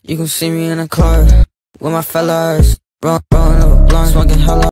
You gon' see me in a club with my fellas, rollin' up a blunt, smoking hella.